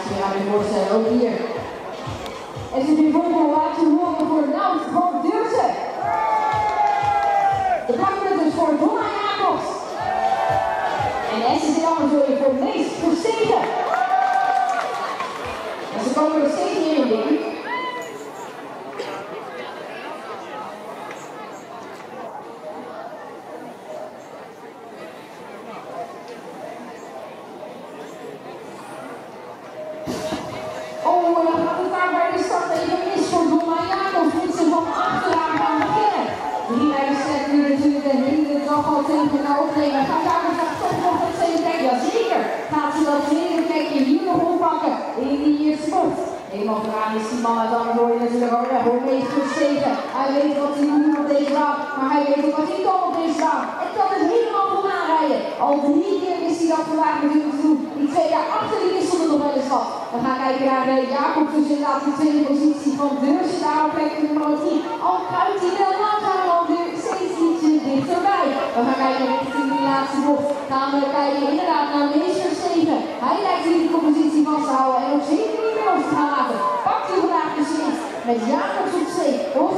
je gaat je voorstellen, ook hier. En ze nu volgende laten horen voor Nout van Deurzen. De plakpunters voor Donna Jacobs. En de SSC Ammerzoden voor Mees Verstegen. En ze komen er steeds meer in ding. Tegen opnemen. Gaat daar toch nog het tweede kijken? Jazeker. Gaat ze dat tweede kijkje hier nog oppakken in die eerste bocht. Helemaal vooraan is die man uit Ammerzoden natuurlijk al weg. Hoor Mees Verstegen. Hij weet wat hij moet op deze baan, maar hij weet ook wat hij kan op deze baan. En kan het helemaal vooraan rijden. Al 3 keer is hij dat vandaag natuurlijk te doen. Die 2 jaar achter die wisselde nog wel eens wat. We gaan kijken naar Jacob, dus inderdaad die tweede positie van Deurzen. Daar op plek nummer 10. Al kruipt hij wel langzaam alweer steeds ietsje dichterbij. We gaan kijken richting die laatste bocht. Gaan we kijken inderdaad naar Mees Verstegen. Hij lijkt hier de positie vast te houden en ook zeker niet meer los te gaan laten. Pakt hij vandaag de slip met Jacobs op zee.